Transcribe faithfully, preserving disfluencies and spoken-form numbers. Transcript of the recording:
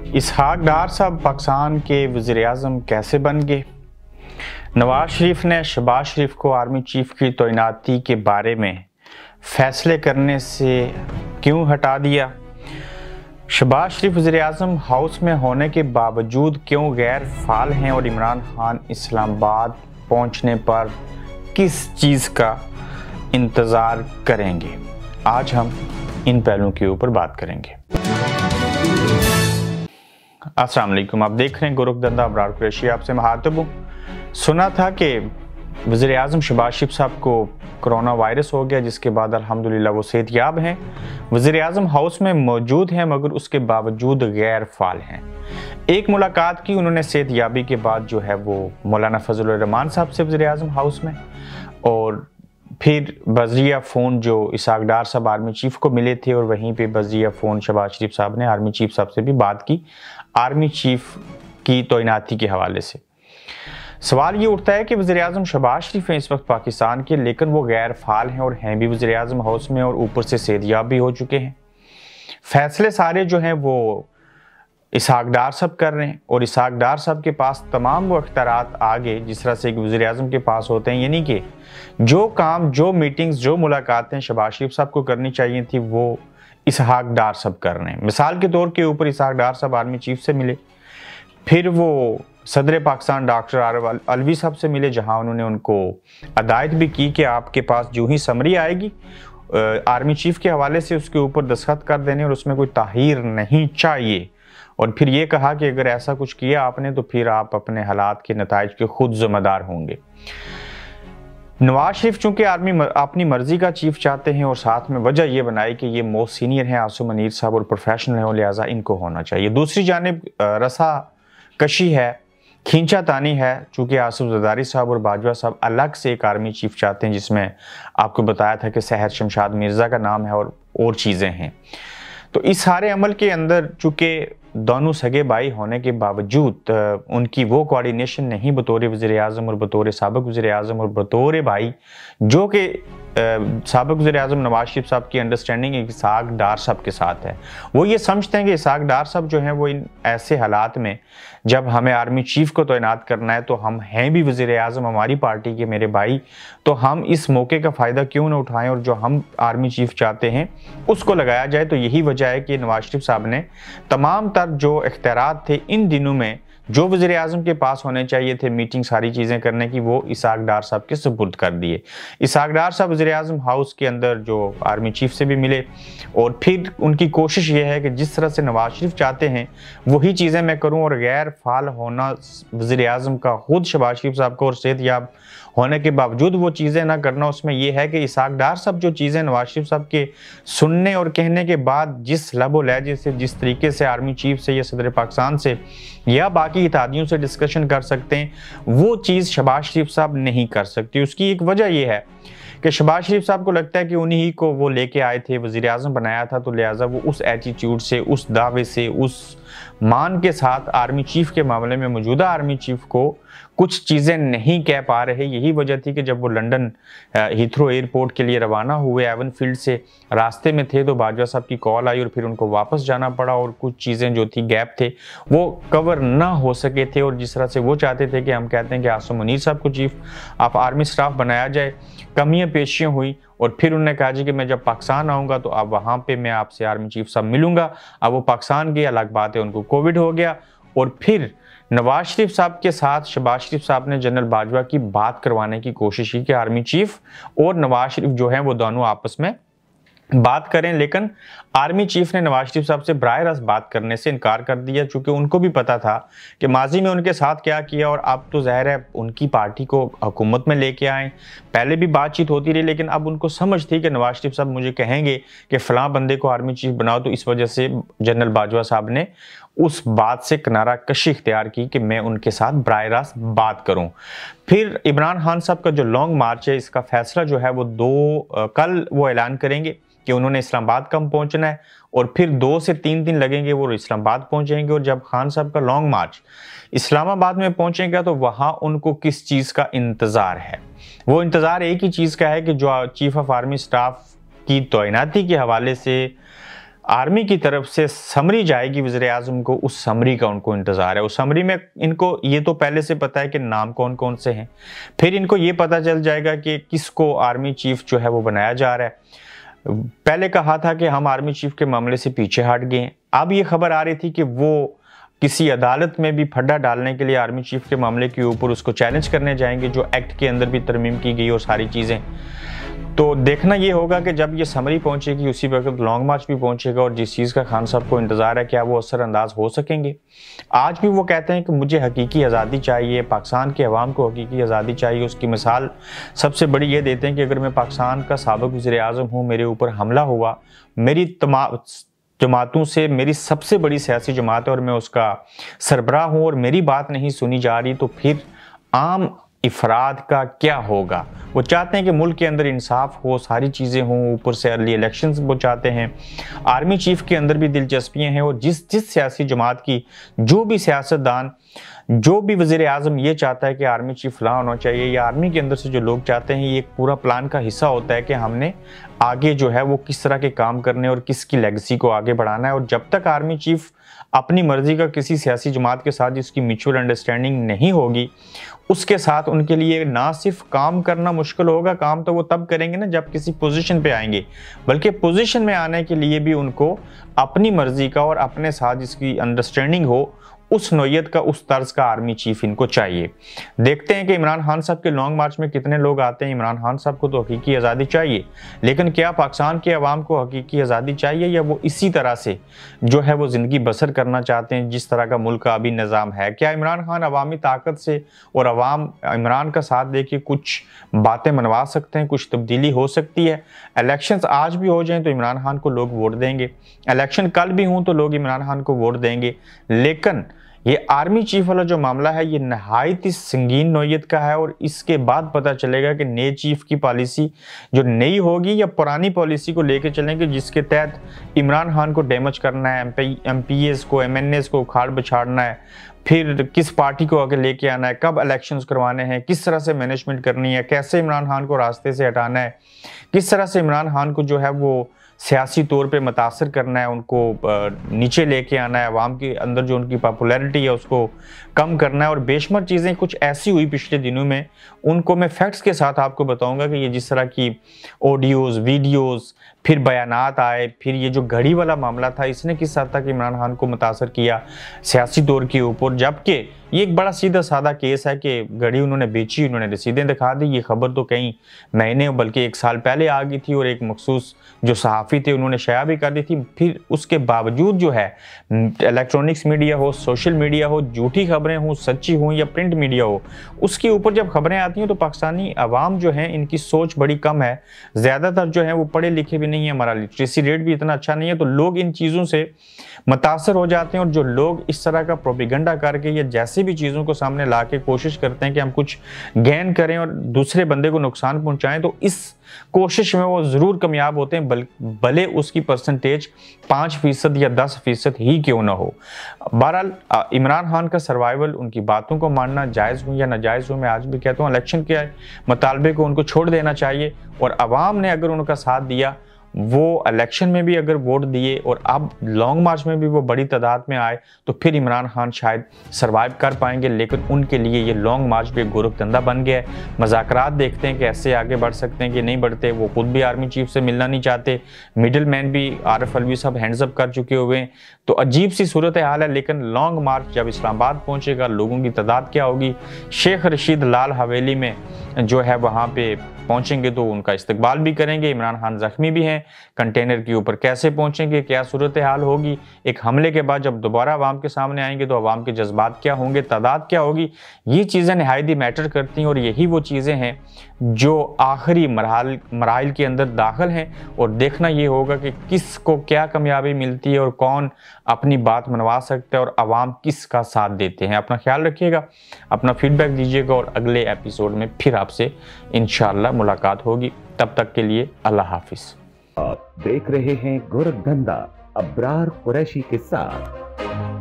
इसहाक डार साहब पाकिस्तान के वज़ीर-ए-आज़म कैसे बन गए? नवाज शरीफ ने शहबाज शरीफ को आर्मी चीफ की तैनाती के बारे में फैसले करने से क्यों हटा दिया? शहबाज शरीफ वज़ीर-ए-आज़म हाउस में होने के बावजूद क्यों गैर फाल हैं और इमरान खान इस्लामाबाद पहुंचने पर किस चीज़ का इंतज़ार करेंगे? आज हम इन पहलुओं के ऊपर बात करेंगे। अस्सलाम वालेकुम, आप देख रहे हैं गोरखधंधा अबरार कुरैशी, आपसे मुखातिब हूँ। सुना था कि वज़ीर-ए-आज़म शहबाज शरीफ साहब को कोरोना वायरस हो गया, जिसके बाद अल्हम्दुलिल्लाह वो सेहतयाब हैं। वज़ीर-ए-आज़म हाउस में मौजूद हैं मगर उसके बावजूद गैर फाल हैं। एक मुलाकात की उन्होंने सेहतयाबी के बाद जो है वो मौलाना फजलुर रहमान साहब से वज़ीर-ए-आज़म हाउस में, और फिर बज़रिया फ़ोन जो इसहाक डार साहब आर्मी चीफ को मिले थे और वहीं पे बज़रिया फ़ोन शहबाज शरीफ साहब ने आर्मी चीफ साहब से भी बात की आर्मी चीफ की तैनाती के हवाले से। सवाल ये उठता है कि वज़ीर-ए-आज़म शहबाज शरीफ हैं इस वक्त पाकिस्तान के, लेकिन वो गैर फाल हैं और हैं भी वज़ीर-ए-आज़म हाउस में और ऊपर से सेहतयाब भी हो चुके हैं। फैसले सारे जो हैं वो इसहाक डार साहब कर रहे हैं और इसहाक डार साहब के पास तमाम वो अख्तियारात आ गए जिस तरह से एक वज़ीर-ए-आज़म के पास होते हैं, यानी कि जो काम, जो मीटिंग्स, जो मुलाकातें शहबाज शरीफ साहब को करनी चाहिए थी वो इसहाक डार साहब कर रहे हैं। मिसाल के तौर के ऊपर इसहाक डार साहब आर्मी चीफ से मिले, फिर वो सदर पाकिस्तान डॉक्टर आरिफ अलवी साहब से मिले, जहां उन्होंने उनको हदायत भी की कि आपके पास जो ही समरी आएगी आर्मी चीफ के हवाले से उसके ऊपर दस्तखत कर देने और उसमें कोई ताहीर नहीं चाहिए। और फिर ये कहा कि अगर ऐसा कुछ किया आपने तो फिर आप अपने हालात के नताइज के खुद जिम्मेदार होंगे। नवाज शरीफ चूंकि आर्मी मर, अपनी मर्जी का चीफ चाहते हैं और साथ में वजह यह बनाई कि ये मोस्ट सीनियर हैं आसू मनीर साहब और प्रोफेशनल हैं, लिहाजा इनको होना चाहिए। दूसरी जानिब रसा कशी है, खींचा तानी है, चूंकि आसिफ जरदारी साहब और बाजवा साहब अलग से एक आर्मी चीफ चाहते हैं, जिसमें आपको बताया था कि सहर शमशाद मिर्जा का नाम है और और चीज़ें हैं। तो इस सारे अमल के अंदर चूंकि दोनों सगे भाई होने के बावजूद उनकी वो कोऑर्डिनेशन नहीं बतौर वज़ीर-ए-आज़म और बतौर साबिक़ वज़ीर-ए-आज़म और बतौर भाई, जो कि साबिक़ वज़ीर-ए-आज़म नवाज शरीफ साहब की अंडरस्टैंडिंग इसहाक डार साहब के साथ है। वो ये समझते हैं कि इसहाक डार साहब जो हैं वो इन ऐसे हालात में जब हमें आर्मी चीफ को तैनात करना है तो हम हैं भी वज़ीर-ए-आज़म, हमारी पार्टी के मेरे भाई, तो हम इस मौके का फ़ायदा क्यों ना उठाएं और जो हम आर्मी चीफ चाहते हैं उसको लगाया जाए। तो यही वजह है कि नवाज शरीफ साहब ने तमाम तर जो इख्तियारात थे इन दिनों में जो वज़ीर-ए-आज़म के पास होने चाहिए थे मीटिंग सारी चीज़ें करने की, वो इसहाक डार साहब के सुपुर्द कर दिए। इसहाक डार साहब वज़ीर-ए-आज़म हाउस के अंदर जो आर्मी चीफ से भी मिले और फिर उनकी कोशिश ये है कि जिस तरह से नवाज शरीफ चाहते हैं वही चीज़ें मैं करूं और गैर फाल होना वज़ीर-ए-आज़म का खुद शहबाज शरीफ साहब को और सेहतयाब होने के बावजूद वो चीज़ें ना करना, उसमें यह है कि इसहाक डार साहब जो चीज़ें नवाज शरीफ साहब के सुनने और कहने के बाद जिस लबो लहजे से, जिस तरीके से आर्मी चीफ से या सदर पाकिस्तान से या बाकी इत्तेहादियों से डिस्कशन कर सकते हैं, वो चीज़ शहबाज शरीफ साहब नहीं कर सकती। उसकी एक वजह यह है कि शहबाज शरीफ साहब को लगता है कि उन्हीं को वो लेके आए थे, वज़ीर-ए-आज़म बनाया था, तो लिहाजा वो उस एटीट्यूड से, उस दावे से, उस मान के साथ आर्मी चीफ के मामले में मौजूदा आर्मी चीफ को कुछ चीज़ें नहीं कह पा रहे। यही वजह थी कि जब वो लंदन हीथ्रो एयरपोर्ट के लिए रवाना हुए, एवन फील्ड से रास्ते में थे तो बाजवा साहब की कॉल आई और फिर उनको वापस जाना पड़ा और कुछ चीज़ें जो थी गैप थे वो कवर ना हो सके थे। और जिस तरह से वो चाहते थे कि हम कहते हैं कि आसम मुनीर साहब को चीफ ऑफ आर्मी स्टाफ बनाया जाए, कमियाँ पेशियाँ हुई और फिर उन्होंने कहा जी कि मैं जब पाकिस्तान आऊँगा तो अब वहाँ पे मैं आपसे आर्मी चीफ साहब मिलूँगा। अब वो पाकिस्तान गए, अलग बात है, उनको कोविड हो गया और फिर नवाज शरीफ साहब के साथ शहबाज शरीफ साहब ने जनरल बाजवा की बात करवाने की कोशिश की कि आर्मी चीफ और नवाज शरीफ जो हैं वो दोनों आपस में बात करें, लेकिन आर्मी चीफ ने नवाज शरीफ साहब से बराह रास्त बात करने से इनकार कर दिया, चूंकि उनको भी पता था कि माजी में उनके साथ क्या किया और अब तो ज़ाहिर है उनकी पार्टी को हुकूमत में लेके आए। पहले भी बातचीत होती रही, लेकिन अब उनको समझ थी कि नवाज शरीफ साहब मुझे कहेंगे कि फ़लाँ बंदे को आर्मी चीफ बनाओ, तो इस वजह से जनरल बाजवा साहब ने उस बात से किनारा कशी इख्तियार की कि मैं उनके साथ बराह रास्त बात करूं। फिर इमरान खान साहब का जो लॉन्ग मार्च है, इसका फैसला जो है वो दो कल वो ऐलान करेंगे कि उन्होंने इस्लामाबाद कब पहुंचना है और फिर दो से तीन दिन लगेंगे वो इस्लामाबाद पहुंचेंगे। और जब खान साहब का लॉन्ग मार्च इस्लामाबाद में पहुंचेगा तो वहां उनको किस चीज़ का इंतज़ार है? वो इंतज़ार एक ही चीज़ का है कि जो चीफ ऑफ आर्मी स्टाफ की तैनाती के हवाले से आर्मी की तरफ से समरी जाएगी वज़ीर आज़म को, उस समरी का उनको इंतज़ार है। उस समरी में इनको ये तो पहले से पता है कि नाम कौन कौन से हैं, फिर इनको ये पता चल जाएगा कि किसको आर्मी चीफ जो है वो बनाया जा रहा है। पहले कहा था कि हम आर्मी चीफ के मामले से पीछे हट गए हैं, अब ये खबर आ रही थी कि वो किसी अदालत में भी फड्डा डालने के लिए आर्मी चीफ के मामले के ऊपर उसको चैलेंज करने जाएंगे, जो एक्ट के अंदर भी तरमीम की गई और सारी चीज़ें। तो देखना ये होगा कि जब ये समरी पहुंचेगी उसी वक्त लॉन्ग मार्च भी पहुंचेगा, और जिस चीज़ का खान साहब को इंतज़ार है क्या वो असरअंदाज हो सकेंगे। आज भी वो कहते हैं कि मुझे हकीकी आज़ादी चाहिए, पाकिस्तान के अवाम को हकीकी आज़ादी चाहिए। उसकी मिसाल सबसे बड़ी ये देते हैं कि अगर मैं पाकिस्तान का साबिक़ वज़ीर आज़म हूँ, मेरे ऊपर हमला हुआ, मेरी तमाम जमातों से मेरी सबसे बड़ी सियासी जमात है और मैं उसका सरबराह हूँ और मेरी बात नहीं सुनी जा रही, तो फिर आम इफराद का क्या होगा। वो चाहते हैं कि मुल्क के अंदर इंसाफ हो, सारी चीज़ें हों, ऊपर से अर्ली इलेक्शंस वो चाहते हैं। आर्मी चीफ के अंदर भी दिलचस्पियाँ हैं, और जिस जिस सियासी जमात की जो भी सियासतदान, जो भी वज़ीर आज़म ये चाहता है कि आर्मी चीफ फलां होना चाहिए, या आर्मी के अंदर से जो लोग चाहते हैं, ये एक पूरा प्लान का हिस्सा होता है कि हमने आगे जो है वो किस तरह के काम करने और किसकी लेगेसी को आगे बढ़ाना है। और जब तक आर्मी चीफ अपनी मर्जी का किसी सियासी जमात के साथ जिसकी म्यूचुअल अंडरस्टैंडिंग नहीं होगी, उसके साथ उनके लिए ना सिर्फ काम करना मुश्किल होगा, काम तो वो तब करेंगे ना जब किसी पोजीशन पे आएंगे, बल्कि पोजीशन में आने के लिए भी उनको अपनी मर्जी का और अपने साथ जिसकी अंडरस्टैंडिंग हो, उस नोयत का, उस तर्ज का आर्मी चीफ इनको चाहिए। देखते हैं कि इमरान खान साहब के लॉन्ग मार्च में कितने लोग आते हैं। इमरान खान साहब को तो हकीकी आज़ादी चाहिए, लेकिन क्या पाकिस्तान के अवाम को हकीकी आज़ादी चाहिए, या वो इसी तरह से जो है वो ज़िंदगी बसर करना चाहते हैं जिस तरह का मुल्क का अभी निज़ाम है। क्या इमरान खान अवामी ताकत से और अवाम इमरान का साथ दे के कुछ बातें मनवा सकते हैं, कुछ तब्दीली हो सकती है। इलेक्शंस आज भी हो जाएं तो इमरान खान को लोग वोट देंगे, इलेक्शन कल भी हों तो लोग इमरान खान को वोट देंगे। लेकिन ये आर्मी चीफ वाला जो मामला है ये नहायत ही संगीन नौयत का है, और इसके बाद पता चलेगा कि नए चीफ की पॉलिसी जो नई होगी या पुरानी पॉलिसी को लेकर चलेंगे, जिसके तहत इमरान खान को डैमेज करना है, एम पी एस को, एम एन एस को उखाड़ बछाड़ना है, फिर किस पार्टी को आगे लेके आना है, कब इलेक्शंस करवाने हैं, किस तरह से मैनेजमेंट करनी है, कैसे इमरान खान को रास्ते से हटाना है, किस तरह से इमरान खान को जो है वो सियासी तौर पे मुतासर करना है, उनको नीचे लेके आना है, अवाम के अंदर जो उनकी पॉपुलैरिटी है उसको कम करना है। और बेशुमार चीज़ें कुछ ऐसी हुई पिछले दिनों में, उनको मैं फैक्ट्स के साथ आपको बताऊंगा कि ये जिस तरह की ऑडियोज़, वीडियोज़, फिर बयानात आए, फिर ये जो घड़ी वाला मामला था, इसने किस हद तक इमरान खान को मुतासर किया सियासी तौर के ऊपर। जबकि ये एक बड़ा सीधा साधा केस है कि घड़ी उन्होंने बेची, उन्होंने रसीदें दिखा दी। ये खबर तो कई महीने बल्कि एक साल पहले आ गई थी, और एक मखसूस जो सहाफ़ी थे उन्होंने शाया भी कर दी थी। फिर उसके बावजूद जो है इलेक्ट्रॉनिक्स मीडिया हो, सोशल मीडिया हो, झूठी खबरें हों, सच्ची हों, या प्रिंट मीडिया हो, उसके ऊपर जब खबरें आती हैं तो पाकिस्तानी अवाम जो है इनकी सोच बड़ी कम है। ज़्यादातर जो है वो पढ़े लिखे भी नहीं है, हमारा लिटरेसी रेट भी इतना अच्छा नहीं है, तो लोग इन चीज़ों से मुतासर हो जाते हैं। और जो लोग इस तरह का प्रोपेगेंडा करके या जैसे भी चीज़ों को सामने ला के कोशिश करते हैं कि हम कुछ गेन करें और दूसरे बंदे को नुकसान पहुंचाएं, तो इस कोशिश में वो ज़रूर कामयाब होते हैं, बल, भले उसकी परसेंटेज पाँच फीसद या दस फीसद ही क्यों ना हो। बहरहाल इमरान खान का सर्वाइवल, उनकी बातों को मानना जायज़ हो या नाजायज़ हो, मैं आज भी कहता हूँ इलेक्शन के मुतालबे को उनको छोड़ देना चाहिए। और अवाम ने अगर उनका साथ दिया, वो इलेक्शन में भी अगर वोट दिए और अब लॉन्ग मार्च में भी वो बड़ी तादाद में आए, तो फिर इमरान खान शायद सरवाइव कर पाएंगे। लेकिन उनके लिए ये लॉन्ग मार्च भी एक गोरख धंधा बन गया है। मज़ाकरात देखते हैं कि ऐसे आगे बढ़ सकते हैं कि नहीं बढ़ते। वो खुद भी आर्मी चीफ से मिलना नहीं चाहते, मिडिल मैन भी आरिफ अलवी साहब हैंड्स अप कर चुके हुए हैं। तो अजीब सी सूरत हाल है। लेकिन लॉन्ग मार्च जब इस्लामाबाद पहुँचेगा, लोगों की तादाद क्या होगी, शेख रशीद लाल हवेली में जो है वहाँ पे पहुंचेंगे तो उनका इस्तकबाल भी करेंगे। इमरान खान जख्मी भी हैं, कंटेनर के ऊपर कैसे पहुंचेंगे, क्या सूरत हाल होगी, एक हमले के बाद जब दोबारा अवाम के सामने आएंगे तो अवाम के जज्बात क्या होंगे, तादाद क्या होगी, ये चीज़ें नहायत ही मैटर करती हैं। और यही वो चीज़ें हैं जो आखिरी मरहल मराइल के अंदर दाखिल हैं। और देखना ये होगा कि किस को क्या कामयाबी मिलती है और कौन अपनी बात मनवा सकता है और अवाम किसका साथ देते हैं। अपना ख्याल रखिएगा, अपना फीडबैक दीजिएगा, और अगले एपिसोड में फिर आपसे इंशाअल्लाह मुलाकात होगी। तब तक के लिए अल्लाह हाफिज। आप देख रहे हैं गोरखधंधा अब्रार कुरैशी के साथ।